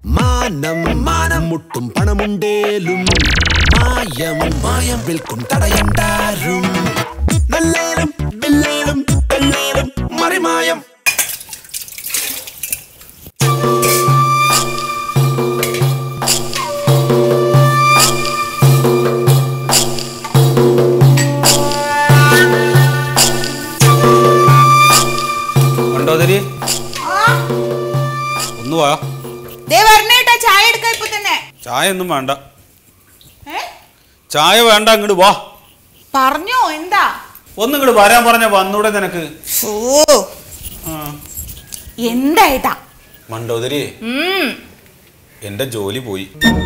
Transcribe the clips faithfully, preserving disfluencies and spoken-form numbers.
മാനം മാനം മുട്ടും പണമുണ്ടേലും മായം മായം വിൽക്കും തടയണ്ടാരും നല്ലേലും ബില്ലേലും പെല്ലേലും മറിമായം. മണ്ടോദരി ഒന്ന് വാ. ചായ എടുക്ക. ഇപ്പൊ തന്നെ ചായ ഒന്നും വേണ്ട. ചായ വേണ്ട, ഇങ്ങോട്ട് വാ. പറഞ്ഞോ എന്താ? ഒന്ന് ഇങ്ങോട്ട് വരാൻ പറഞ്ഞ വന്നൂടെ നിനക്ക്? എന്തായിട്ടാ മണ്ടോദരി? എന്റെ ജോലി പോയി.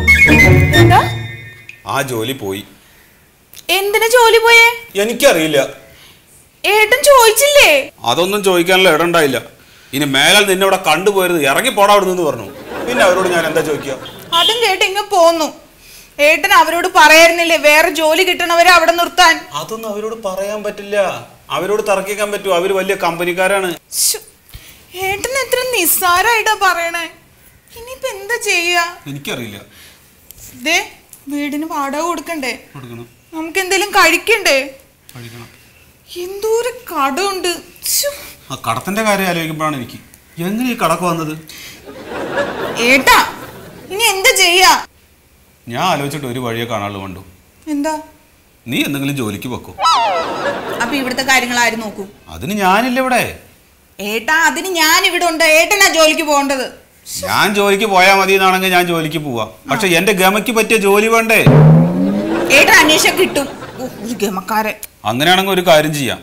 ആ ജോലി പോയി. എന്തിനാ ജോലി പോയേ? എനിക്കറിയില്ല. ഏട്ടൻ ചോദിച്ചില്ലേ? അതൊന്നും ചോദിക്കാനുള്ള ഇടണ്ടായില്ല. ഇനി മേലാൽ നിന്നെ ഇവിടെ കണ്ടുപോയത് ഇറങ്ങി പോടാ അവിടെ നിന്ന് പറഞ്ഞു. പിന്നെ അവരോട് ഞാൻ എന്താ ചോദിക്കുക? അതും കേട്ട് ഇങ്ങ് പോന്നു. ഏട്ടൻ അവരോട് പറയായിരുന്നില്ലേ വേറെ ജോലി കിട്ടണവരെ അവിടെ നിർത്താൻ? അതൊന്നും അവരോട് പറയാൻ പറ്റില്ല. അവരോട് തർക്കിക്കാൻ പറ്റുമോ? അവര് വലിയ കമ്പനിക്കാരാണ്. ഏട്ടൻ എത്ര നിസ്സാരായിട്ടാ പറയണേ. ഇനിയിപ്പോ എന്താ ചെയ്യാ? എനിക്കറിയില്ല. ദേ വീടിന് വാടക കൊടുക്കണ്ടേ? നമുക്ക് എന്തെങ്കിലും കഴിക്കണ്ടേ? എന്തോരം കടമുണ്ട്. ആ കടത്തിന്റെ കാര്യം ആലോചിക്കുമ്പോഴാണ് എനിക്ക് എങ്ങനെ ഈ കടക്ക് വന്നത്. ഏട്ടാ ഇനി എന്താ ചെയ്യാ? ഞാൻ ആലോചിച്ചിട്ട് ഒരു വഴിയെ കാണാനുള്ളൂ. കണ്ടു. എന്താ? നീ എന്തെങ്കിലും ജോലിക്ക് വെക്കോ? അപ്പൊ ഇവിടുത്തെ കാര്യങ്ങൾ ആര് നോക്കൂ? അതിന് ഞാനില്ല ഇവിടെ. ഏട്ടാ അതിന് ഞാൻ ഇവിടെ ഉണ്ട്. ഏട്ടനാ ജോലിക്ക് പോകേണ്ടത്. ഞാൻ ജോലിക്ക് പോയാൽ മതി എന്നാണെങ്കിൽ ഞാൻ ജോലിക്ക് പോവാ. പക്ഷെ എന്റെ ഗമയ്ക്ക് പറ്റിയ ജോലി വേണ്ടേ? ഏട്ടൻ അന്വേഷിച്ചാൽ കിട്ടും. ഒരു ഗമക്കാരൻ. അങ്ങനെയാണെങ്കിൽ ഒരു കാര്യം ചെയ്യാം.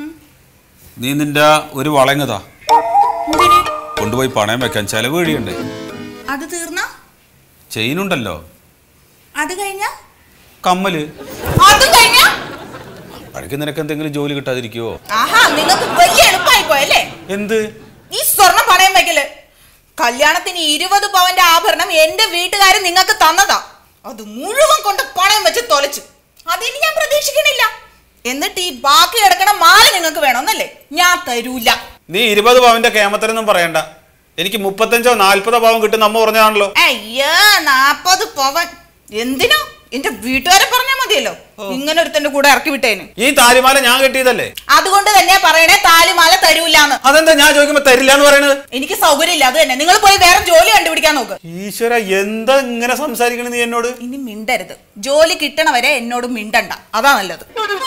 നീ നിന്റെ ഒരു വളങ്ങതാ കൊണ്ടുപോയി പണയം വെക്കാൻ. ചെലവ് കഴിയണ്ടേ? അത് തീർന്ന ചെയിനുണ്ടല്ലോ. അത് കഴിഞ്ഞ കമ്മല്. അതും കഴിഞ്ഞ അപ്പോഴേക്ക് നിനക്ക് എന്തെങ്കിലും ജോലി കിട്ടാതിരിക്കുവോ? ആഹാ നിങ്ങൾക്ക് വലിയ എളുപ്പമായി പോയല്ലേ? എന്ത് ഈ സ്വർണം പണയം വെക്കല്? കല്യാണത്തിന് ഇരുപത് പവന്റെ ആഭരണം എന്റെ വീട്ടുകാര് നിങ്ങൾക്ക് തന്നതാ. അത് മുഴുവൻ കൊണ്ട് പണയം വെച്ച് തൊലച്ചു. അതിന് ഞാൻ പ്രതീക്ഷിക്കണില്ല. എന്നിട്ട് ഈ ബാക്കി കിടക്കണ മാല നിങ്ങൾക്ക് വേണമെന്നല്ലേ? ഞാൻ തരൂല. നീ ഇരുപത് പവന്റെ കേമത്തരൊന്നും പറയണ്ട. എനിക്ക് മുപ്പത്തഞ്ചോ നാല്പതോ പവൻ കിട്ടും അമ്മ പറഞ്ഞാണല്ലോ. അയ്യോ നാപ്പത് പവൻ എന്തിനാ? എന്റെ വീട്ടുകാരെ പറഞ്ഞാൽ മതിയല്ലോ. ഇങ്ങനെ ഒരുത്തന്റെ കൂടെ ഇറക്കി വിട്ടേന്. ഈ താലിമാല ഞാൻ കെട്ടിയതല്ലേ? അതുകൊണ്ട് തന്നെ പറയണേ താലിമാല തരൂല്ലാന്ന്. അതെന്താ ഞാൻ ചോദിക്കുമ്പോ തരില്ല എന്ന് പറയണത്? എനിക്ക് സൗകര്യം ഇല്ല. അത് തന്നെ. നിങ്ങൾ പോയി വേറെ ജോലി കണ്ടുപിടിക്കാൻ നോക്ക്. ഈശ്വര എന്താ ഇങ്ങനെ സംസാരിക്കണ നീ എന്നോട്? ഇനി മിണ്ടരുത്. ജോലി കിട്ടണവരെ എന്നോട് മിണ്ടണ്ട. അതാ നല്ലത്.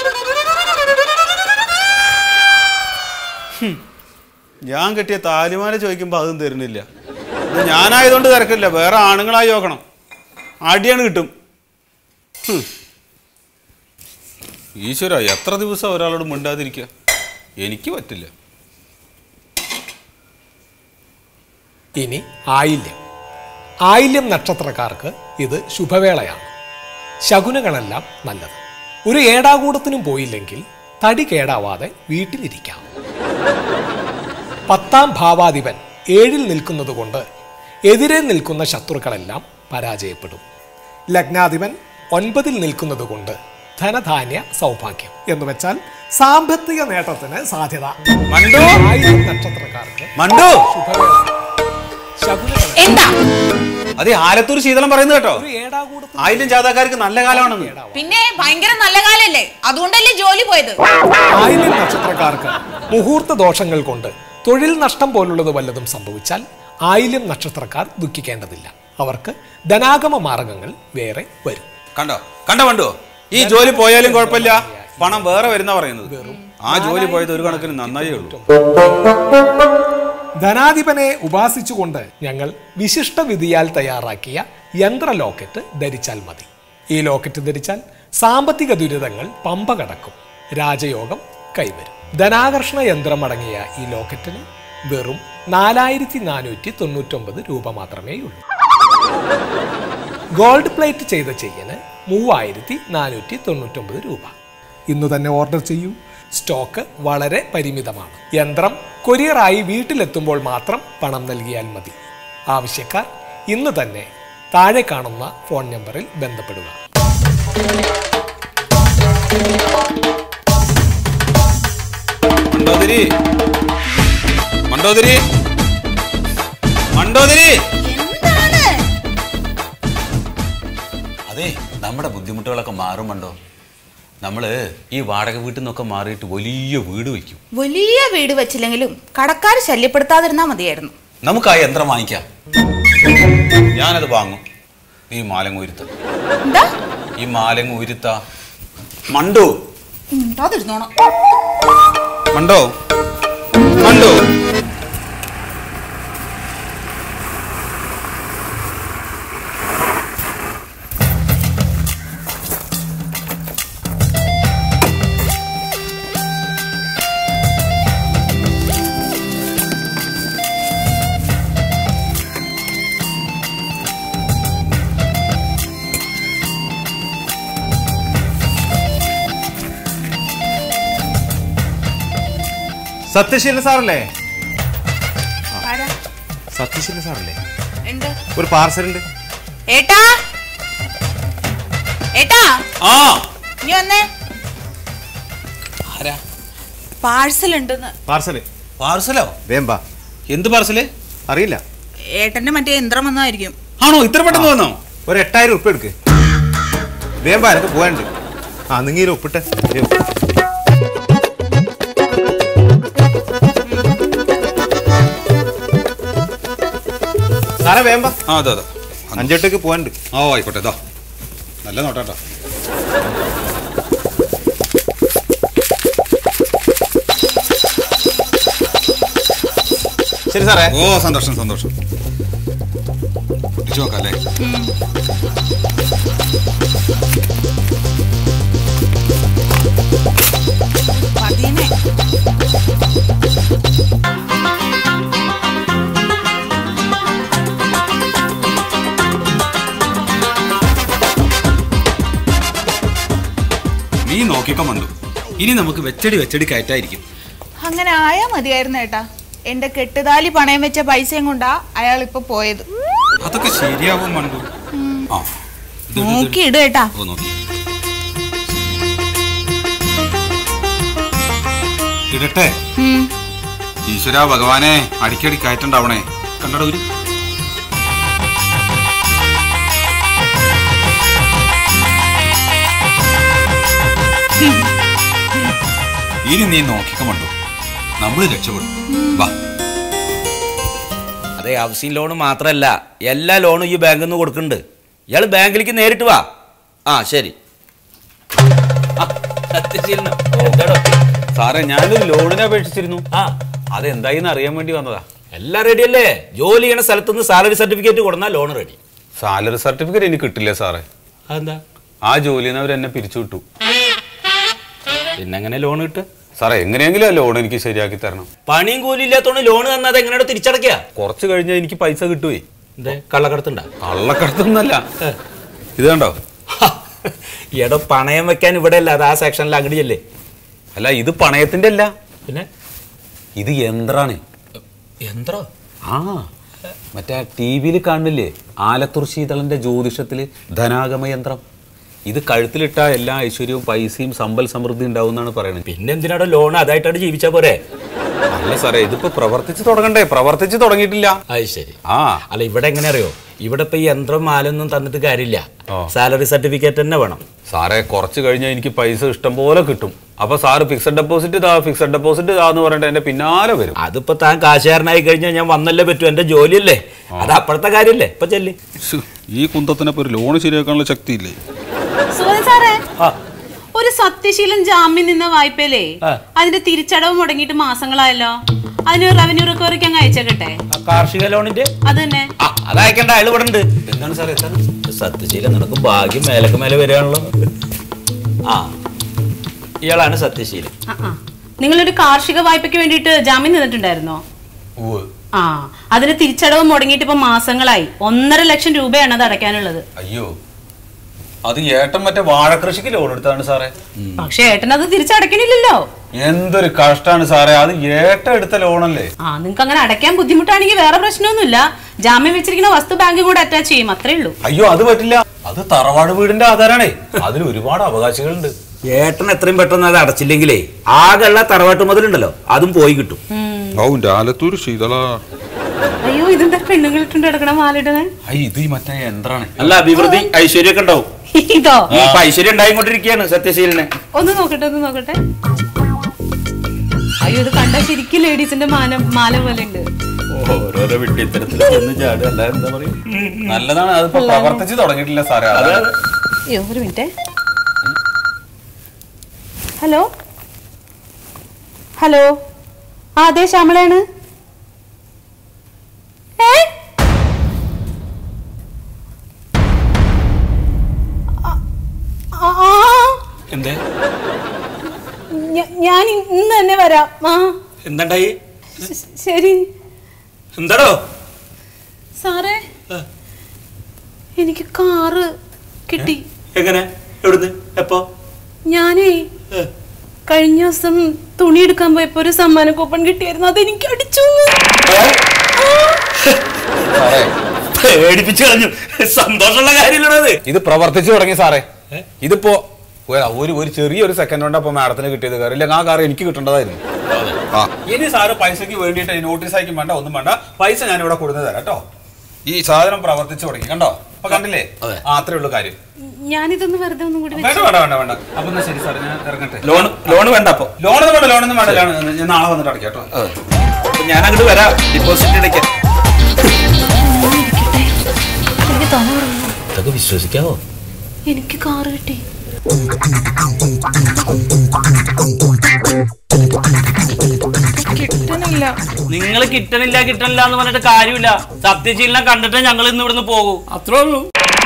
ഞാൻ കെട്ടിയ താലിമാല ചോദിക്കുമ്പോ അതും തരുന്നില്ല. ഞാനായതുകൊണ്ട് തിരക്കില്ല. വേറെ ആണുങ്ങളായി നോക്കണം. അടിയാണ് കിട്ടും. ഈശ്വര എത്ര ദിവസം ഒരാളോട് മിണ്ടാതിരിക്കുക? എനിക്ക് പറ്റില്ല. ഇനി ആയില്യം. ആയില്യം നക്ഷത്രക്കാർക്ക് ഇത് ശുഭവേളയാണ്. ശകുനങ്ങളെല്ലാം നല്ലത്. ഒരു ഏടാകൂടത്തിനും പോയില്ലെങ്കിൽ തടി കേടാവാതെ വീട്ടിലിരിക്കാം. പത്താം ഭാവാധിപൻ ഏഴിൽ നിൽക്കുന്നത് കൊണ്ട് എതിരെ നിൽക്കുന്ന ശത്രുക്കളെല്ലാം പരാജയപ്പെടും. ലഗ്നാധിപൻ ഒൻപതിൽ നിൽക്കുന്നത് കൊണ്ട് ധനധാന്യ സൗഭാഗ്യം എന്ന് വെച്ചാൽ സാമ്പത്തിക നേട്ടത്തിന് സാധ്യത. ആയില്യം നക്ഷത്രക്കാർക്ക് അതെ ആലത്തൂർ ശീതളം പറയുന്നത് കേട്ടോ. ആയില്യം ജാതക്കാർക്ക് നല്ല കാലമാണെന്ന്. പിന്നെ ഭയങ്കര നല്ല കാലല്ലേ? അതുകൊണ്ടല്ലേ ജോലി പോയത്. ആയില്യം നക്ഷത്രക്കാർക്ക് മുഹൂർത്ത ദോഷങ്ങൾ കൊണ്ട് തൊഴിൽ നഷ്ടം പോലുള്ളത് വല്ലതും സംഭവിച്ചാൽ ആയില്യം നക്ഷത്രക്കാർ ദുഃഖിക്കേണ്ടതില്ല. അവർക്ക് ധനാഗമ മാർഗങ്ങൾ വേറെ വരും. കണ്ടോ കണ്ടോ കണ്ടോ ഈ ജോലി പോയാലും കുഴപ്പമില്ല, പണം വേറെ വരുന്ന പറയുന്നത്. ആ ജോലി പോയത് ഒരു കണക്കിന് നന്നായേ ഉള്ളൂ. ധനാധിപനെ ഉപാസിച്ചുകൊണ്ട് ഞങ്ങൾ വിശിഷ്ട വിധിയാൽ തയ്യാറാക്കിയ യന്ത്ര ലോക്കറ്റ് ധരിച്ചാൽ മതി. ഈ ലോക്കറ്റ് ധരിച്ചാൽ സാമ്പത്തിക ദുരിതങ്ങൾ പമ്പ കടക്കും, രാജയോഗം കൈവരും. ധനാകർഷണ യന്ത്രം അടങ്ങിയ ഈ ലോക്കറ്റിന് വെറും നാലായിരത്തി നാനൂറ്റി തൊണ്ണൂറ്റൊമ്പത് രൂപ മാത്രമേ ഉള്ളൂ. ഗോൾഡ് പ്ലേറ്റ് ചെയ്ത ചെയിന് മൂവായിരത്തി നാനൂറ്റി തൊണ്ണൂറ്റൊമ്പത് രൂപ. ഇന്ന് തന്നെ ഓർഡർ ചെയ്യൂ. സ്റ്റോക്ക് വളരെ പരിമിതമാണ്. യന്ത്രം കൊറിയറായി വീട്ടിലെത്തുമ്പോൾ മാത്രം പണം നൽകിയാൽ മതി. ആവശ്യക്കാർ ഇന്ന് തന്നെ താഴെ കാണുന്ന ഫോൺ നമ്പറിൽ ബന്ധപ്പെടുക. മണ്ടോദരി മണ്ടോദരി മണ്ടോദരി അതെ നമ്മുടെ ബുദ്ധിമുട്ടുകളൊക്കെ മാറുമുണ്ടോ? നമ്മള് ഈ വാടക വീട്ടിൽ നിന്നൊക്കെ മാറിയിട്ട് വലിയ വീട് വെക്കും. വലിയ വീട് വെച്ചില്ലെങ്കിലും കടക്കാർ ശല്യപ്പെടുത്താതിരുന്നാ മതിയായിരുന്നു. നമുക്ക് ആ യന്ത്രം വാങ്ങിക്കാം. ഞാനത് വാങ്ങും. ഈ മാലങ്ങ ഉരുത്ത എന്താ ഈ മാലങ്ങ ഉരുത്ത മണ്ടോ അതിരുന്നോണം. മണ്ടോ മണ്ടോ സത്യശീലൻ സാറല്ലേ? സത്യശീലൻ സാറല്ലേ? ഒരു പാർസൽ ഉണ്ട്. ഏട്ടാ ഏട്ടാ ആ നീ വന്നേ. ആരാ? പാഴ്സൽ ഉണ്ടെന്ന്. പാർസല്? പാർസലോ? വേമ്പാ. എന്ത് പാർസല്? അറിയില്ല. ഏട്ടന്റെ മറ്റേ യന്ത്രം വന്നായിരിക്കും. ആണോ? ഇത്ര പെട്ടെന്ന് വന്നോ? ഒരു എട്ടായിരം ഉപ്പ് എടുക്ക്. വേമ്പാ, എനിക്ക് പോകാനുണ്ട്. ആ നിങ്ങീര് ഉപ്പിട്ടെ. സാറേ വേമ്പ. ആ അതെ അതെ അഞ്ചെട്ടേക്ക് പോകാനുണ്ട്. ഓ ആയിക്കോട്ടെ. ഇതാ നല്ല നോട്ടാട്ടോ. ശരി സാറേ. ഓ സന്തോഷം സന്തോഷം. പൊട്ടിച്ചു നോക്കാം അല്ലേ? നീ നോക്കിക്കോ മണ്ടു. ഇനി നമുക്ക് വെച്ചടി വെച്ചടി കയറ്റായിരിക്കും. അങ്ങനെ ആയാ മതിയായിരുന്നു ഏട്ടാ. എന്റെ കെട്ടുതാലി പണയം വെച്ച പൈസയും കൊണ്ടാ അയാൾ ഇപ്പൊ പോയത്. അതൊക്കെ ശരിയാവും മണ്ടു. ആ നോക്കി ഇട് ഏട്ടാ. ഓ നോക്കി ഇടട്ടെ. ഈശ്വര ഭഗവാനെ, അടിക്കടി കയറ്റുണ്ടാവണേ. കണ്ടട ഒരു ഇനി നീ നോക്കിക്കമണ്ടോ, നമ്മള് രക്ഷപ്പെടും. വാ. അതെ, ഹൗസിംഗ് ലോൺ മാത്രല്ല എല്ലാ ലോണും ഈ ബാങ്കിൽ നിന്ന് കൊടുക്കുന്നുണ്ട്. ഇയാള് ബാങ്കിലേക്ക് നേരിട്ട് വാ. ആ ശരി. സാറേ, ഞാനൊരു ലോണിനെ അപേക്ഷിച്ചിരുന്നു. ആ അതെന്തായിന്ന് അറിയാൻ വേണ്ടി വന്നതാ. എല്ലാം റെഡി അല്ലേ? ജോലി ചെയ്യണ സ്ഥലത്തുനിന്ന് സാലറി സർട്ടിഫിക്കറ്റ് കൊടുത്താൽ ലോൺ റെഡി. സാലറി സർട്ടിഫിക്കറ്റ് എനിക്ക് കിട്ടില്ല സാറേ. അതെന്താ? ആ ജോലിന്ന് അവർ എന്നെ പിരിച്ചു വിട്ടു. പിന്നെ എങ്ങനെ ലോൺ കിട്ടുക? സാറേ, എങ്ങനെയെങ്കിലും ആ ലോൺ എനിക്ക് ശരിയാക്കി തരണം. പണിയും കൂലി ഇല്ലാത്തോണ്ട് ലോൺ തന്നത് എങ്ങനെയാണ് തിരിച്ചടക്കുക? കുറച്ച് കഴിഞ്ഞാൽ എനിക്ക് പൈസ കിട്ടുവേ. എന്തേ കള്ളക്കടത്തുണ്ടാ? കള്ളക്കടത്തൊന്നല്ല. ഇത് കണ്ടോ? എടോ, പണയം വെക്കാൻ ഇവിടെ അല്ല, അത് ആ സെക്ഷനിൽ അങ്ങടിയല്ലേ. അല്ല, ഇത് പണയത്തിന്റെ അല്ല, പിന്നെ ഇത് യന്ത്രാണ്. യന്ത്രോ? ആ മറ്റേ ടി വിയിൽ കാണില്ലേ, ആലത്തൂർ ശീതളന്റെ ജ്യോതിഷത്തില് ധനാഗമ യന്ത്രം. ഇത് കഴുത്തിലിട്ട എല്ലാ ഐശ്വര്യവും പൈസയും സമ്പൽ സമൃദ്ധി ഉണ്ടാവും എന്നാണ് പറയുന്നത്. പിന്നെ എന്തിനാടോ ലോൺ? അതായിട്ടാണ് ജീവിച്ചാ പോരെ? അല്ല സാറേ, ഇതിപ്പോ പ്രവർത്തിച്ച് തുടങ്ങണ്ടേ? പ്രവർത്തിച്ച് തുടങ്ങിയിട്ടില്ല. അത് ശരി. ആ അല്ല, ഇവിടെ എങ്ങനെ അറിയോ? ഇവിടെ ഇപ്പൊ ഈ യന്ത്രം മാലൊന്നും തന്നിട്ട് കാര്യമില്ല. സാലറി സർട്ടിഫിക്കറ്റ് തന്നെ വേണം. സാറേ, കുറച്ച് കഴിഞ്ഞാൽ എനിക്ക് പൈസ ഇഷ്ടം പോലെ കിട്ടും. അപ്പൊ സാറ് ഫിക്സഡ് ഡെപ്പോസിറ്റ് താ ഫിക്സഡ് ഡെപ്പോസിറ്റ് താന്ന് പറഞ്ഞിട്ട് എന്റെ പിന്നാലെ വരും. അതിപ്പോ താൻ കാശുകാരനായി കഴിഞ്ഞാൽ ഞാൻ വന്നല്ലേ പറ്റൂ, എന്റെ ജോലിയല്ലേ. അത് അപ്പോഴത്തെ കാര്യല്ലേ. ഇപ്പൊ ചെല്ലി. ഈ കുന്തത്തിനൊപ്പം ഒരു ലോൺ ശരിയാക്കാനുള്ള ശക്തിയില്ലേ? ഒരു സത്യശീലൻ ജാമ്യം നിന്ന വായ്പയിലേ അതിന്റെ തിരിച്ചടവ് മുടങ്ങിയിട്ട് മാസങ്ങളായല്ലോ. അതിന് റവന്യൂ റിക്കവറിക്ക് അങ്ങ് അയച്ചേക്കട്ടെ. കാർഷിക ലോണിന്റെ അത് തന്നെ. അതയക്കണ്ട, അയാൾ ഇവിടെ ഉണ്ട്. എന്താണ് സാറേ? സത്യശീലൻ, നിനക്ക് ഭാഗ്യം മേലക്ക് മേലെ വരികയാണല്ലോ. ആ, ഇയാളാണ് സത്യശീലൻ. നിങ്ങളൊരു കാർഷിക വായ്പയ്ക്ക് വേണ്ടിയിട്ട് ജാമ്യം നിന്നിട്ടുണ്ടായിരുന്നോ? ആ, അതിന് തിരിച്ചടവ് മുടങ്ങിയിട്ട് ഇപ്പൊ മാസങ്ങളായി. ഒന്നര ലക്ഷം രൂപയാണ് അത് അടയ്ക്കാനുള്ളത്. അയ്യോ, അത് ഏട്ടൻ മറ്റേ വാഴക്കൃഷിക്ക് ലോൺ എടുത്താണ് സാറേ. പക്ഷെ ഏട്ടൻ അത് തിരിച്ചടക്കണില്ലല്ലോ. എന്തൊരു കഷ്ടാണ് സാറേ, അത് ഏട്ടൻ എടുത്ത ലോണല്ലേ. ആ, നിങ്ങൾക്ക് അങ്ങനെ അടയ്ക്കാൻ ബുദ്ധിമുട്ടാണെങ്കിൽ വേറെ പ്രശ്നമൊന്നുമില്ല. ജാമ്യം വെച്ചിരിക്കുന്ന വസ്തു ബാങ്ക് കൂടെ അറ്റാച്ച് ചെയ്യും, അത്രേ ഉള്ളൂ. അയ്യോ, അത് പറ്റില്ല. അത് തറവാട് വീടിന്റെ ആധാരാണേ. അതിൽ ഒരുപാട് അവകാശികളുണ്ട്. ഏട്ടൻ എത്രയും പെട്ടെന്ന് അത് അടച്ചില്ലെങ്കിലേ ആകെയുള്ള തറവാട്ട് മുതലുണ്ടല്ലോ, അതും പോയി കിട്ടും. ആലത്തൂർ ശീതള. അയ്യോ, ഇതെന്താ പെണ്ണുങ്ങളിട്ടുണ്ട് കിടക്കണ മാലിടുന്നത്? ഇത് മറ്റേ യന്ത്രാണ്. അല്ല, അഭിവൃദ്ധി ഐശ്വര്യമൊക്കെ ഉണ്ടാവും. ഇതോ ഇപ്പൊ ഐശ്വര്യം ഉണ്ടായിക്കൊണ്ടിരിക്കുകയാണ് സത്യശീലനെ. ഒന്ന് നോക്കട്ടെ ഒന്ന് നോക്കട്ടെ. അയ്യോ ഇത് കണ്ട ശരിക്കും ലേഡീസിന്റെ മാല മാല പോലെ ഉണ്ട്. ഓരോരോ വിട്ടി ഇത്തരത്തിൽ ചാടുക അല്ല എന്താ പറയും. നല്ലതാണ്. അതിപ്പോ പ്രവർത്തിച്ച് തുടങ്ങിയിട്ടില്ല സാറേ. അയ്യോ ഒരു മിനിറ്റ്. ഹലോ ഹലോ ആ അതെ ശ്യാമളയാണ്. ഏ എന്തേ ഞാൻ ഇന്ന് തന്നെ വരാം. ആ എന്താണ്ടായി? ശരി. എന്താടോ സാറേ എനിക്ക് കാറ് കിട്ടി. എങ്ങനെ? എവിടുന്ന്? എപ്പോ? ഞാനേ കഴിഞ്ഞ ദിവസം തുണി എടുക്കാൻ പോയപ്പോ ഒരു സമ്മാന കൂപ്പൺ കിട്ടിയായിരുന്നു. അതെനിക്ക് അടിച്ചു. പേടിപ്പിച്ചു കളഞ്ഞു. സന്തോഷമുള്ള കാര്യമില്ലത്. ഇത് പ്രവർത്തിച്ചു തുടങ്ങി സാറേ. ഇതിപ്പോ ഒരു ഒരു ചെറിയൊരു സെക്കൻഡ് കൊണ്ട് അപ്പൊ മാഡത്തിന് കിട്ടിയത് കാർ ഇല്ല. ആ കാർ എനിക്ക് കിട്ടേണ്ടതായിരുന്നു. ഇനി സാറ് പൈസക്ക് വേണ്ടിയിട്ട് നോട്ടീസ് അയക്കും വേണ്ട, ഒന്നും വേണ്ട. പൈസ ഞാൻ ഇവിടെ കൊടുത്തു തരാം കേട്ടോ. ഈ സാധനം പ്രവർത്തിച്ചു തുടങ്ങി കണ്ടോ. അപ്പൊ കണ്ടില്ലേ? ആ അത്രേ ഉള്ളൂ കാര്യം. ഞാനിതൊന്ന് വെറുതെ ഒന്നും കൂടി വേണ്ട വേണ്ട വേണ്ട വേണ്ട. അപ്പൊ എന്നാ ശരി സാർ, ഞാൻ ഇറങ്ങട്ടെ. ലോൺ ലോൺ വേണ്ട. അപ്പൊ ലോണൊന്നും വേണ്ട, ലോണൊന്നും വേണ്ട. ഞാൻ നാളെ വന്നിട്ട് അടയ്ക്കാം കേട്ടോ. ഞാൻ അങ്ങോട്ട് വരാം. ഡിപ്പോസിറ്റ് അടയ്ക്കാം. ഇതൊക്കെ വിശ്വസിക്കാവോ? എനിക്ക് കാറ് കിട്ടി. കിട്ടണില്ല. നിങ്ങൾ കിട്ടണില്ല കിട്ടണില്ല എന്ന് പറഞ്ഞിട്ട് കാര്യമില്ല. സത്യശീലനെ കണ്ടിട്ട് ഞങ്ങൾ ഇന്ന് ഇവിടുന്ന് പോകും. അത്രേ ഉള്ളൂ.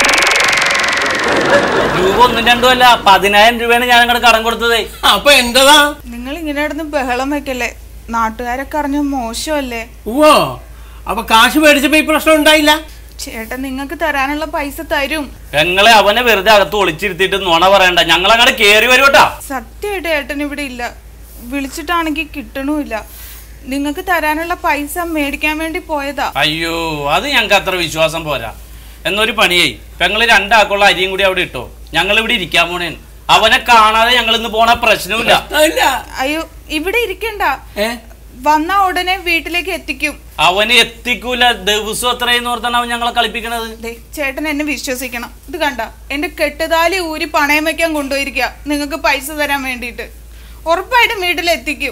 രൂപ ഒന്നും രണ്ടും അല്ല, പതിനായിരം രൂപയാണ് ഞാൻ അങ്ങോട്ട് കടം കൊടുത്തത്. അപ്പൊ എന്റെതാ? നിങ്ങൾ ഇങ്ങനെ ഇടന്ന് ബഹളം വെക്കല്ലേ, നാട്ടുകാരൊക്കെ അറിഞ്ഞ മോശമല്ലേ? ഓ അപ്പൊ കാശ് മേടിച്ചപ്പോ ഈ പ്രശ്നം ഉണ്ടായില്ല? ചേട്ടൻ നിങ്ങൾക്ക് തരാനുള്ള പൈസ തരും. ഞങ്ങളെ അവനെ വെറുതെ അകത്ത് ഒളിച്ചിരുത്തിട്ട് നുണ പറയണ്ട. ഞങ്ങൾ അങ്ങോട്ട് കേറി വരൂട്ടാ. സത്യമായിട്ട് ഏട്ടൻ ഇവിടെ ഇല്ല. വിളിച്ചിട്ടാണെങ്കിൽ കിട്ടണമില്ല. നിങ്ങൾക്ക് തരാനുള്ള പൈസ മേടിക്കാൻ വേണ്ടി പോയതാ. അയ്യോ അത് ഞങ്ങൾക്ക് അത്ര വിശ്വാസം പോരാ. എന്നൊരു പണിയായി പെങ്ങള് രണ്ടാക്കുള്ള അരിയും കൂടി അവിടെ ഇട്ടോ. ഞങ്ങൾ ഇവിടെ ഇരിക്കാൻ പോണേ. അവനെ കാണാതെ ഞങ്ങൾ ഇന്ന് പോണ പ്രശ്നമില്ല. അയ്യോ ഇവിടെ ഇരിക്കണ്ട, വന്ന ഉടനെ വീട്ടിലേക്ക് എത്തിക്കും. അവന് എത്തിക്കൂല. ദിവസം എത്രയെന്ന് ഓർത്താണ് അവൻ ഞങ്ങളെ കളിപ്പിക്കണത്. ചേട്ടൻ എന്നെ വിശ്വസിക്കണം. ഇത് കണ്ട എന്റെ കെട്ടുതാലി ഊരി പണയം വെക്കാൻ കൊണ്ടുപോയിരിക്കുക നിങ്ങൾക്ക് പൈസ തരാൻ വേണ്ടിട്ട്. ഉറപ്പായിട്ടും വീട്ടിലെത്തിക്കും.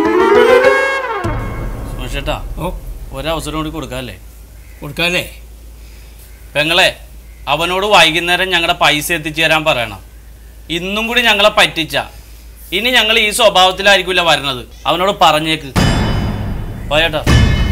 ചേട്ടാ ഒരവസരം കൂടി കൊടുക്കാല്ലേ? കൊടുക്കാല്ലേ? പെങ്ങളെ അവനോട് വൈകുന്നേരം ഞങ്ങളുടെ പൈസ എത്തിച്ചു തരാൻ പറയണം. ഇന്നും കൂടി ഞങ്ങളെ പറ്റിച്ച ഇനി ഞങ്ങൾ ഈ സ്വഭാവത്തിലായിരിക്കില്ല വരണത്. അവനോട് പറഞ്ഞേക്ക്. പോയേട്ടാ.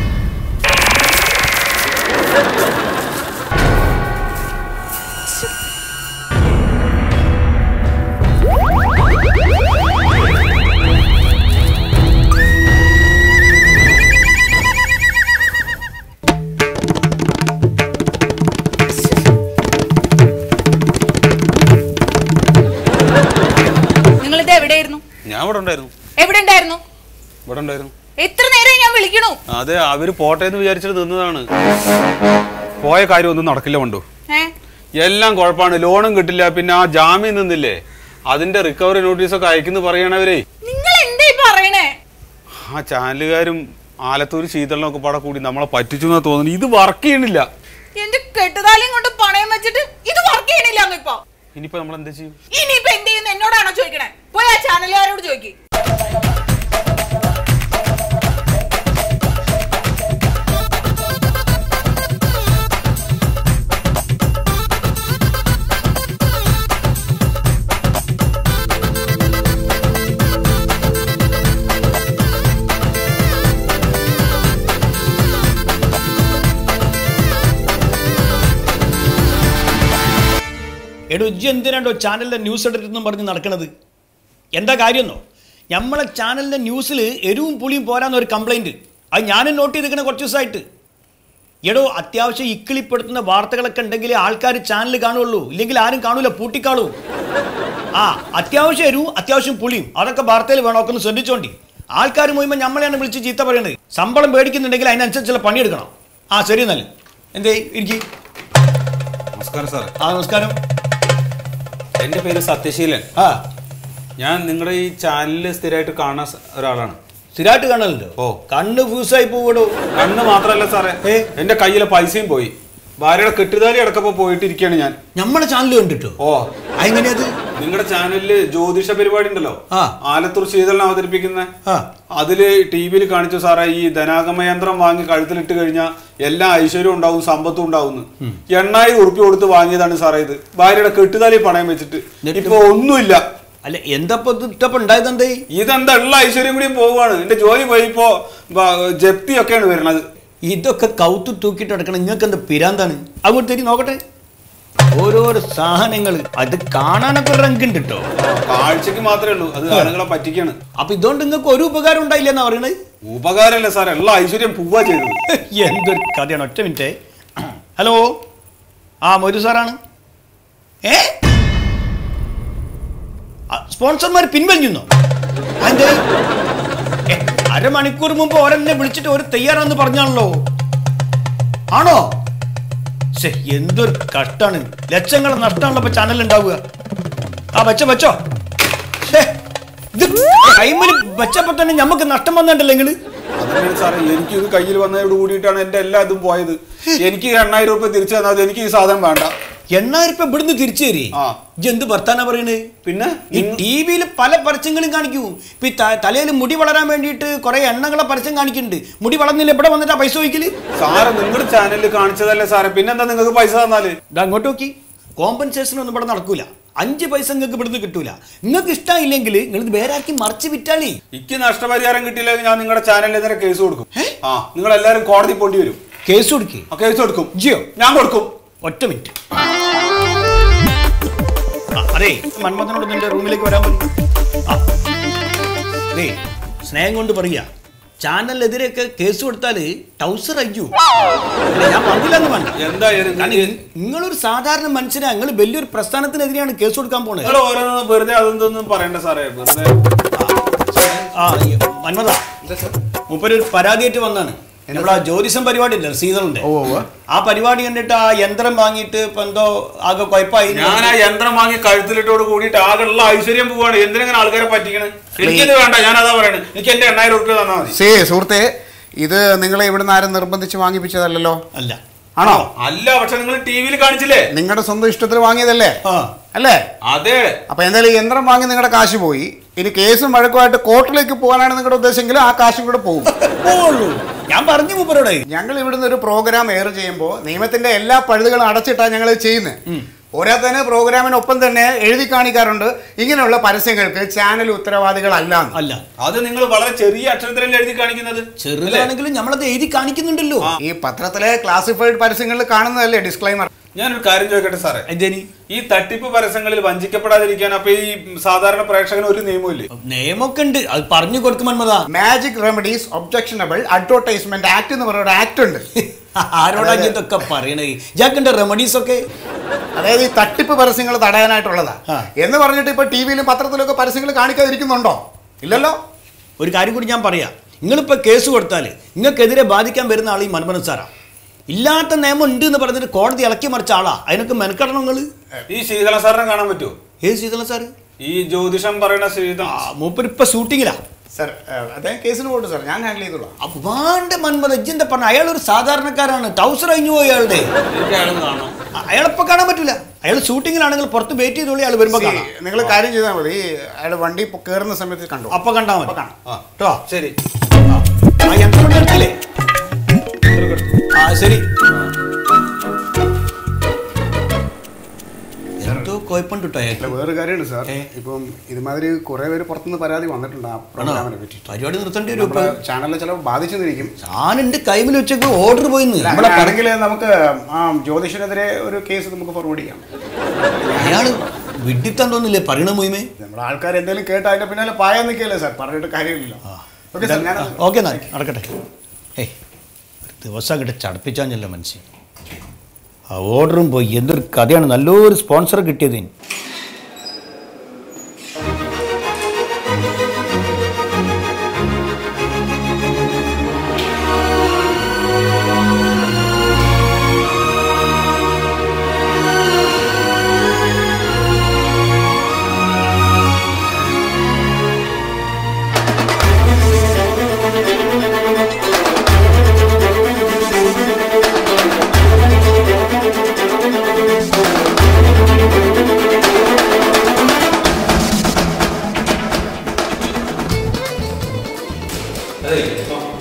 നിങ്ങളിത് എവിടെയായിരുന്നു? ഞാൻ ഇവിടെ ഉണ്ടായിരുന്നു. എവിടെ ഉണ്ടായിരുന്നു? ഇവിടെ ഉണ്ടായിരുന്നു. എത്ര നേരം ഞാൻ വിളിക്കണു? അതെ, അവര് പോട്ടെ എന്ന് വിചാരിച്ചിട്ട് നിന്നതാണ്. പോയ കാര്യം ഒന്നും നടക്കില്ല കൊണ്ടു. എല്ലാം കുഴപ്പമാണ്. ലോണും കിട്ടില്ല. പിന്നെ ആ ജാമ്യം നിന്നില്ലേ, അതിന്റെ റിക്കവറി നോട്ടീസ് ഒക്കെ അയക്കുന്നു പറയണവരെ. നിങ്ങൾ എന്താ പറയണേ? ആ ചാനലുകാരും ആലത്തൂർ ശീതളിനും ഒക്കെ പാടെ കൂടി നമ്മളെ പറ്റിച്ചു എന്നാ തോന്നുന്നു. ഇത് വർക്ക് ചെയ്യണില്ല. എന്റെ കെട്ടുതാലിയും കൊണ്ട് പണയം വെച്ചിട്ട് ഇത് വർക്ക് ചെയ്യണില്ല. ഇപ്പൊ ഇനിയിപ്പോ നമ്മൾ എന്താ ചെയ്യും? ഇനിയിപ്പോ എന്ത് ചെയ്യുന്നു എന്നോടാണോ ചോദിക്കണേ? പോയി ആ ചാനലുകാരോട് ചോദിക്കും. എടോ ഇജ്ജ് എന്തിനാണ്ടോ ചാനലിൻ്റെ ന്യൂസ് എഡിറ്ററെന്നും പറഞ്ഞ് നടക്കണത്? എന്താ കാര്യമെന്നോ? നമ്മളെ ചാനലിൻ്റെ ന്യൂസിൽ എരിവും പുളിയും പോരാന്നൊരു കംപ്ലൈൻറ്റ്. അത് ഞാനും നോട്ട് ചെയ്തിരിക്കണ കുറച്ച് ദിവസമായിട്ട്. എടോ അത്യാവശ്യം ഇക്കിളിപ്പെടുത്തുന്ന വാർത്തകളൊക്കെ ഉണ്ടെങ്കിൽ ആൾക്കാർ ചാനൽ കാണുള്ളൂ, ഇല്ലെങ്കിൽ ആരും കാണൂല, പൂട്ടിക്കാളൂ. ആ അത്യാവശ്യം എരിവും അത്യാവശ്യം പുളിയും അതൊക്കെ വാർത്തയിൽ വേണം. ഒക്കെ ഒന്ന് ശ്രദ്ധിച്ചോണ്ടി. ആൾക്കാർ മുഴുവൻ നമ്മളെയാണ് വിളിച്ച് ചീത്ത പറയുന്നത്. ശമ്പളം മേടിക്കുന്നുണ്ടെങ്കിൽ അതിനനുസരിച്ചുള്ള പണിയെടുക്കണം. ആ ശരി എന്നല്ലേ? എന്തേ ഇരിക്കി. നമസ്കാരം സാർ. ആ നമസ്കാരം. എന്റെ പേര് സത്യശീലൻ. ആ ഞാൻ നിങ്ങളുടെ ഈ ചാനലിൽ സ്ഥിരമായിട്ട് കാണുന്ന ഒരാളാണ്. സ്ഥിരമായിട്ട് കാണലുണ്ടോ? ഓ കണ്ണ് ഫ്യൂസായി പോകടോ. കണ്ണ് മാത്രല്ല സാറേ, എന്റെ കയ്യിലെ പൈസയും പോയി. ഭാര്യയുടെ കെട്ടുതാലി അടക്കപ്പോ പോയിട്ടിരിക്കുകയാണ് ഞാൻ. നമ്മുടെ ചാനൽ കണ്ടിട്ടോ? ഓ എങ്ങനെയത്? നിങ്ങളുടെ ചാനലില് ജ്യോതിഷ പരിപാടി ഉണ്ടല്ലോ, ആലത്തൂർ ശീതളൻ അവതരിപ്പിക്കുന്ന, അതില് ടി വിയിൽ കാണിച്ചു സാറേ, ഈ ധനാഗമയന്ത്രം വാങ്ങി കഴുത്തിലിട്ട് കഴിഞ്ഞാൽ എല്ലാ ഐശ്വര്യവും ഉണ്ടാവും, സമ്പത്തും ഉണ്ടാവും. എണ്ണായിരം ഉറുപ്പ്യ കൊടുത്ത് വാങ്ങിയതാണ് സാറേ ഇത്, ഭാര്യയുടെ കെട്ടുതാലി പണയം വെച്ചിട്ട്. ഇപ്പൊ ഒന്നുമില്ല. അല്ല എന്താ ഉണ്ടായതെന്തേ? ഇതെന്താ ഉള്ള ഐശ്വര്യം കൂടി പോവാണ്. എന്റെ ജോലി പോയി ഇപ്പോ ജപ്തിയൊക്കെയാണ് വരുന്നത്. ഇതൊക്കെ കൗത്തു തൂക്കിട്ട് എടുക്കണം. നിങ്ങൾക്ക് എന്താ പിരാന്താണ്? അങ്ങോട്ട് തിരി നോക്കട്ടെ. ഓരോരോ സാധനങ്ങൾ അത് കാണാനൊക്കെ റങ്ക് ഉണ്ട് കേട്ടോ. കാഴ്ചക്ക് മാത്രമേ ഉള്ളൂ, അത് ആളുകളെ പറ്റിക്കാണ്. അപ്പൊ ഇതുകൊണ്ട് നിങ്ങൾക്ക് ഒരു ഉപകാരം ഉണ്ടായില്ല എന്നാ പറയണത്? ഉപകാരമല്ല സാറേ, ഉള്ള ഐശ്വര്യം പോവാ ചെയ്തത്. എന്തൊരു കഥയാണ്. ഒറ്റ മിനിറ്റ്. ഹലോ, ആ മൊരു സാറാണ്. ഏ സ്പോൺസർമാർ പിൻവലിഞ്ഞോ? അതിന്റെ അരമണിക്കൂർ മുമ്പ് ഓരെന്നെ വിളിച്ചിട്ട് ഒരു തയ്യാറാന്ന് പറഞ്ഞാണല്ലോ. ആണോ? ശേ, എന്തൊരു കഷ്ടാണ്. ലക്ഷങ്ങൾ നഷ്ടമാണല്ലോ ഇപ്പൊ ചാനൽ ഉണ്ടാവുക. ആ വെച്ചോ വെച്ചോ. ഇത് കൈമല് വെച്ചപ്പോ തന്നെ ഞമ്മക്ക് നഷ്ടം വന്നിട്ടല്ലേ നിങ്ങള്? അതന്നെ സാറേ, എനിക്ക് ഇത് കയ്യിൽ വന്നതോട് കൂടിയിട്ടാണ് എന്റെ എല്ലാ ഇതും പോയത്. എനിക്ക് എണ്ണായിരം രൂപ തിരിച്ചു തന്നാൽ എനിക്ക് ഈ സാധനം വേണ്ട. എണ്ണായിരം രൂപ ഇവിടുന്ന് തിരിച്ചു തരി. എന്ത് വർത്താനാ പറയണേ? പിന്നെ ഈ ടി വിയിൽ പല പരസ്യങ്ങളും കാണിക്കും. ഇപ്പൊ ഈ തലയിൽ മുടി വളരാൻ വേണ്ടിയിട്ട് കുറെ എണ്ണങ്ങളെ പരസ്യം കാണിക്കുന്നുണ്ട്. മുടി വളർന്നില്ല, ഇവിടെ വന്നിട്ടാ പൈസ ചോദിക്കല്. സാറ് നിങ്ങളുടെ ചാനലിൽ കാണിച്ചതല്ലേ സാറേ, പിന്നെന്താ നിങ്ങൾക്ക് പൈസ തന്നാല്? അങ്ങോട്ട് നോക്കി. കോമ്പൻസേഷൻ ഒന്നും ഇവിടെ നടക്കൂല. അഞ്ച് പൈസ നിങ്ങൾക്ക് ഇവിടുന്ന് കിട്ടൂല. നിങ്ങൾക്ക് ഇഷ്ടമില്ലെങ്കിൽ നിങ്ങൾ വേറെ ആർക്കും മറിച്ച് വിറ്റാളി. എനിക്ക് നഷ്ടപരിഹാരം കിട്ടിയില്ലെങ്കിൽ ഞാൻ നിങ്ങളുടെ ചാനലിനെതിരെ കേസ് കൊടുക്കും. ആ, നിങ്ങൾ എല്ലാവരും കോടതി പോണ്ടി വരും. കേസ് കൊടുക്കും? കേസ് കൊടുക്കും. ജിയോ, ഞാൻ കൊടുക്കും. ഒറ്റ മിനിറ്റ്. അതെ, മന്മഥനോട് നിന്റെ റൂമിലേക്ക് വരാൻ മതി. അതെ, സ്നേഹം കൊണ്ട് പറയാ, ചാനലിനെതിരെയൊക്കെ കേസ് കൊടുത്താല് ടൗസർ അയ്യോ. ഞാൻ പറഞ്ഞില്ലെന്ന് വേണ്ട. എന്തായാലും നിങ്ങളൊരു സാധാരണ മനുഷ്യനാ, നിങ്ങൾ വലിയൊരു പ്രസ്ഥാനത്തിനെതിരെയാണ് കേസ് കൊടുക്കാൻ പോണത്. വെറുതെ അതൊന്നും പറയണ്ട സാറേ, വെറുതെ. ആ മന്മഥ, മൂപ്പര് പരാതിയായിട്ട് വന്നാണ്. നമ്മളാ ജ്യോതിഷം പരിപാടി ഇല്ല സീസണിന്റെ, ആ പരിപാടി കണ്ടിട്ട് ആ യന്ത്രം വാങ്ങിയിട്ട് ഇപ്പൊ എന്തോ ആകെ കുഴപ്പമായി. ഞാൻ ആ യന്ത്രം വാങ്ങി കഴുത്തിലിട്ടോട് കൂടിയിട്ട് ആകെ ഉള്ള ഐശ്വര്യം പോവാണ്. എന്തിനെങ്ങനെ ആൾക്കാരെ പറ്റിക്കണേ? എനിക്കിത് വേണ്ട, ഞാൻ അതാ പറയണേ. എനിക്ക് എന്റെ എണ്ണായിരം രൂപ തന്നാൽ മതി. സേ സുഹൃത്തെ, ഇത് നിങ്ങളെ ഇവിടുന്ന് ആരും നിർബന്ധിച്ച് വാങ്ങിപ്പിച്ചതല്ലോ. അല്ല. ആണോ? അല്ല, പക്ഷെ നിങ്ങൾ ടി വിയിൽ കാണിച്ചില്ലേ? നിങ്ങളുടെ സ്വന്തം ഇഷ്ടത്തിന് വാങ്ങിയതല്ലേ? അല്ലേ? അതെ. അപ്പൊ എന്തായാലും യന്ത്രം വാങ്ങി നിങ്ങളുടെ കാശ് പോയി. ഇനി കേസും വഴക്കുമായിട്ട് കോർട്ടിലേക്ക് പോകാനാണ് നിങ്ങളുടെ ഉദ്ദേശമെങ്കിൽ ആ കാശും കൂടെ പോകും. ഞാൻ പറഞ്ഞു മൂപ്പരോടെ, ഞങ്ങൾ ഇവിടുന്ന് ഒരു പ്രോഗ്രാം എയർ ചെയ്യുമ്പോൾ നിയമത്തിന്റെ എല്ലാ പഴുതുകളും അടച്ചിട്ടാണ് ഞങ്ങൾ ചെയ്യുന്നത്. ഒരാൾ തന്നെ പ്രോഗ്രാമിനൊപ്പം തന്നെ എഴുതി കാണിക്കാറുണ്ട്, ഇങ്ങനെയുള്ള പരസ്യങ്ങൾക്ക് ചാനൽ ഉത്തരവാദികളല്ല. അല്ല, അത് നിങ്ങൾ വളരെ ചെറിയ അക്ഷരത്തിലല്ലേ എഴുതി കാണിക്കുന്നത്? ചെറുതാണെങ്കിലും നമ്മളത് എഴുതി കാണിക്കുന്നുണ്ടല്ലോ. ഈ പത്രത്തിലെ ക്ലാസിഫൈഡ് പരസ്യങ്ങളിൽ കാണുന്നതല്ലേ ഡിസ്ക്ലൈമർ. ഞാനൊരു കാര്യം ചോദിക്കട്ടെ സാറേ, ഈ തട്ടിപ്പ് പരസ്യങ്ങളിൽ വഞ്ചിക്കപ്പെടാതിരിക്കാൻ അപ്പൊ ഈ സാധാരണ പ്രേക്ഷകന് ഒരു നിയമമില്ലേ? നിയമമൊക്കെ ഉണ്ട്, അത് പറഞ്ഞു കൊടുക്കുമെന്നതാ. Magic remedies objectionable advertisement act എന്ന് പറയുന്ന ആക്ട് ഉണ്ട്. ആരോടാ ഇതൊക്കെ പറയണേ? ജാക്കിന്റെ റെമഡീസ് ഒക്കെ, അതായത് ഈ തട്ടിപ്പ് പരസ്യങ്ങൾ തടയാനായിട്ടുള്ളതാ എന്ന് പറഞ്ഞിട്ട് ഇപ്പൊ ടി വിയിലും പത്രത്തിലും ഒക്കെ പരസ്യങ്ങൾ കാണിക്കാതിരിക്കുന്നുണ്ടോ? ഇല്ലല്ലോ. ഒരു കാര്യം കൂടി ഞാൻ പറയാം. നിങ്ങളിപ്പോ കേസ് കൊടുത്താല് നിങ്ങൾക്കെതിരെ ബാധിക്കാൻ വരുന്ന ആൾ ഈ മന്മഥൻ സാറാ. ഇല്ലാത്ത നിയമം ഉണ്ട് എന്ന് പറഞ്ഞിട്ട് കോടതി ഇളക്കി മറിച്ച ആളാ. അതിനൊക്കെ മെനക്കെടണം നിങ്ങള്. ഈ ശീതള സാറിനെ കാണാൻ പറ്റുമോ? ഏത് ശീതള സാറ്? ഈ ജ്യോതിഷം പറയുന്ന ശീതള മൂപ്പർ ഇപ്പൊ ഷൂട്ടിങ്ങിലാ. സാർ അദ്ദേഹം കേസിന് പോട്ടു സാർ, ഞാൻ ഹാൻഡിൽ ചെയ്തോളാം. വാണ്ട മന്മഥ, എന്താ പറഞ്ഞ? അയാൾ ഒരു സാധാരണക്കാരാണ്. ടൗസർ കഴിഞ്ഞു പോയി അയാളുടെ. അയാളിപ്പോ കാണാൻ പറ്റില്ല. അയാൾ ഷൂട്ടിങ്ങിലാണെങ്കിൽ പുറത്ത് വെയിറ്റ് ചെയ്തോളി, അയാൾ വരുമ്പോ കാണാം. നിങ്ങൾ കാര്യം ചെയ്താൽ മതി, അയാൾ വണ്ടി കയറുന്ന സമയത്ത് കണ്ടു, അപ്പൊ കണ്ടാ മതി. കേട്ടോ? ശരി. ആ യന്ത്രം എടുത്തില്ലേ? ആ ശരി. എന്തോ കുഴപ്പമുണ്ട് കേട്ടോ. വേറെ കാര്യമാണ് സാർ, ഇപ്പം ഇതുമാതിരി കുറെ പേര് പുറത്തുനിന്ന് പരാതി വന്നിട്ടുണ്ട് ആ പ്രോഗ്രാമിനെ പറ്റി. പരിപാടി നിർത്തേണ്ടി വരും. ചാനലിൽ ചിലപ്പോൾ ബാധിച്ചെന്നിരിക്കും. ഞാനെന്റെ കൈമിൽ വെച്ചൊക്കെ ഓർഡർ പോയിന്ന്. ആണെങ്കിൽ നമുക്ക് ആ ജ്യോതിഷനെതിരെ ഒരു കേസ് നമുക്ക് ഫോർവേഡ് ചെയ്യാം. അയാള് വിഡിത്താൻ തോന്നില്ലേ പറയണ മോയ്മേ? നമ്മുടെ ആൾക്കാർ എന്തെങ്കിലും കേട്ട് അതിന്റെ പിന്നാലെ പായാൻ നിൽക്കല്ലേ സാർ, പറഞ്ഞിട്ട് കാര്യമില്ലല്ലോ. ഓക്കെ എന്നാൽ നടക്കട്ടെ. ഏയ് ദിവസം കിட்ட ചടപ്പിച്ചാഞ്ഞല്ല മനുഷ്യൻ. ആ ഓർഡറും പോയി. എന്തൊരു കഥയാണ്. നല്ലൊരു സ്പോൺസർ കിട്ടിയതിന്.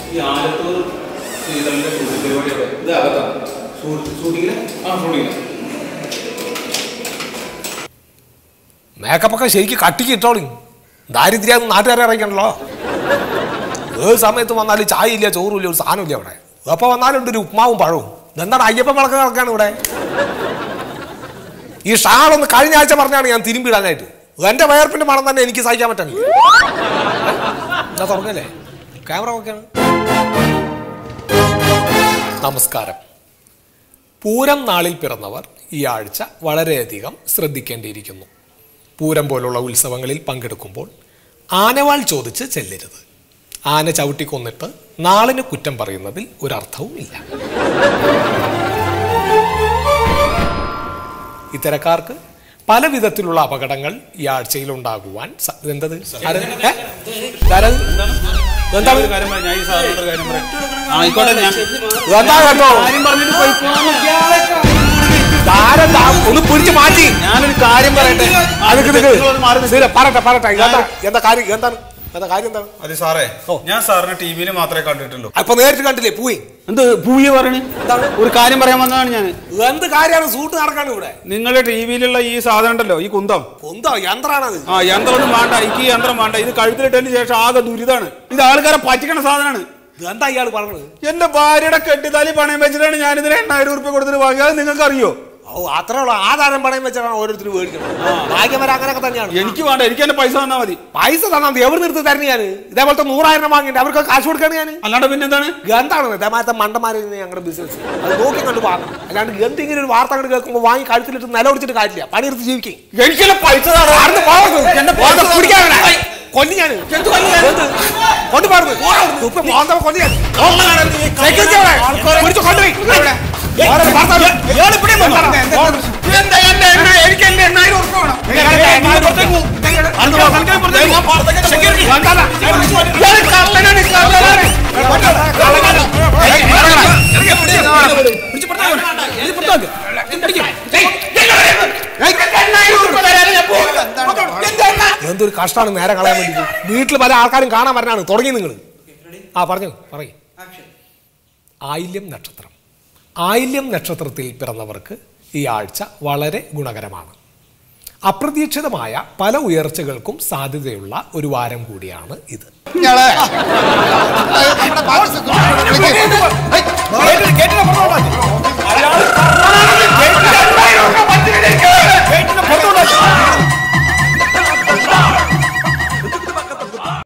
ഈ ആലത്തൂർ ശ്രീധരന്റെ ഷൂട്ടിംഗ് പരിപാടിയൊക്കെ ഇത് അകത്താണ്. ഷൂട്ടിങ്ങില് ആ ഷൂട്ടിങ്ങില് മേക്കപ്പ് ഒക്കെ ശരിക്കും കട്ടിക്ക് ഇട്ടോളി. ദാരിദ്ര്യം നാട്ടുകാരെ അറിയിക്കണല്ലോ. ഏത് സമയത്ത് വന്നാലും ചായ ഇല്ല, ചോറുമില്ല, ഒരു സാധനമില്ല ഇവിടെ. അപ്പൊ വന്നാലുണ്ട് ഒരു ഉപ്മാവും പഴവും. എന്താണ് അയ്യപ്പൻ വിളക്ക് കിടക്കാണ് ഇവിടെ. ഈ ഷാളൊന്ന് കഴിഞ്ഞ ആഴ്ച പറഞ്ഞാണ് ഞാൻ തിരുമ്പിടാനായിട്ട്. എന്റെ വയർപ്പിന്റെ മണം തന്നെ എനിക്ക് സഹിക്കാൻ പറ്റണില്ല. എന്നാ തുടങ്ങല്ലേ? ക്യാമറ ഒക്കെയാണ്. നമസ്കാരം. പൂരം നാളിൽ പിറന്നവർ ഈ ആഴ്ച വളരെയധികം ശ്രദ്ധിക്കേണ്ടിയിരിക്കുന്നു. പൂരം പോലുള്ള ഉത്സവങ്ങളിൽ പങ്കെടുക്കുമ്പോൾ ആനവാൾ ചോദിച്ച് ചെല്ലരുത്. ആന ചവിട്ടിക്കൊന്നിട്ട് നാളിന് കുറ്റം പറയുന്നതിൽ ഒരർത്ഥവും ഇല്ല. ഇത്തരക്കാർക്ക് പല വിധത്തിലുള്ള അപകടങ്ങൾ ഈ ആഴ്ചയിൽ ഉണ്ടാകുവാൻ എന്തത് ഒന്ന് പിടിച്ചു മാറ്റി. ഞാനൊരു കാര്യം പറയട്ടെ. പറയട്ടെ പറയട്ടെ എന്താ കാര്യം? എന്താണ് എന്താ കാര്യം? എന്താണ് അത് സാറേ? ഞാൻ സാറിനെ ടി വിയിൽ മാത്രമേ കണ്ടിട്ടുള്ളൂ. അപ്പൊ നേരിട്ട് കണ്ടില്ലേ? പൂയി എന്ത് പൂയി പറയണേ? ഒരു കാര്യം പറയാൻ വന്നതാണ് ഞാൻ. എന്ത് കാര്യമാണ്? സൂട്ട് നടക്കാണ് ഇവിടെ. നിങ്ങളുടെ ടി വിയിലുള്ള ഈ സാധനം ഉണ്ടല്ലോ, ഈ കുന്തം കുന്തം യന്ത്രാണത്. ആ യന്ത്രമൊന്നും വേണ്ട, എനിക്ക് ഈ യന്ത്രം വേണ്ട. ഇത് കഴുത്തിലിട്ടതിന് ശേഷം ആകെ ദുരിതാണ്. ഇത് ആൾക്കാരെ പറ്റിക്കണ സാധനമാണ്. എന്താ ഇയാൾ പറഞ്ഞത്? എന്റെ ഭാര്യയുടെ കെട്ടിത്താലി പണയം വെച്ചിട്ടാണ് ഞാൻ ഇതിന് എണ്ണായിരം ഉറുപ്പ്യ കൊടുത്തിട്ട് വാങ്ങിയത്. നിങ്ങൾക്ക് അറിയോ? ഓ അത്രേ ഉള്ളൂ. ആധാരം പണയം വെച്ചാണ് ഓരോരുത്തർ മേടിക്കുന്നത്. ഭാഗ്യവരെ അങ്ങനെയൊക്കെ തന്നെയാണ്. എനിക്ക് വേണ്ട, എനിക്ക് എന്റെ പൈസ തന്നാൽ മതി. പൈസ തന്നാൽ മതി. എവിടെ നിർത്തി തരുന്ന ഞാൻ? ഇതേപോലത്തെ നൂറായിരം വാങ്ങിയിട്ട് അവർക്ക് കാശ് കൊടുക്കാണ് ഞാൻ. അല്ലാണ്ട് പിന്നെ എന്താണ്? എന്താണ് ഇതേമാരത്തെ മണ്ടന്മാരെ ഞങ്ങളുടെ ബിസിനസ്? അത് നോക്കി കണ്ട് വാങ്ങണം. അല്ലാണ്ട് എന്തെങ്കിലും ഒരു വാർത്ത കണ്ട് കേൾക്കുമ്പോൾ വാങ്ങി കഴുത്തിലിട്ട് നില ഒടിച്ചിട്ട് കാര്യമില്ല. പണിയെടുത്ത് ജീവിക്കും. എനിക്കെല്ലാം പൈസ കൊല്ലി ഞാൻ കൊണ്ടുപോകുന്നത് കൊല്ലി കൊണ്ടുപോയി എന്തൊരു കഷ്ടമാണ് നേരെ കളയാൻ വേണ്ടി. വീട്ടിൽ പല ആൾക്കാരും കാണാൻ വരാനാണ് തുടങ്ങി നിങ്ങൾ. ആ പറഞ്ഞു പറയും. ആയില്യം നക്ഷത്രം. ആയില്യം നക്ഷത്രത്തിൽ പിറന്നവർക്ക് ഈ ആഴ്ച വളരെ ഗുണകരമാണ്. അപ്രതീക്ഷിതമായ പല ഉയർച്ചകൾക്കും സാധ്യതയുള്ള ഒരു വാരം കൂടിയാണ് ഇത്.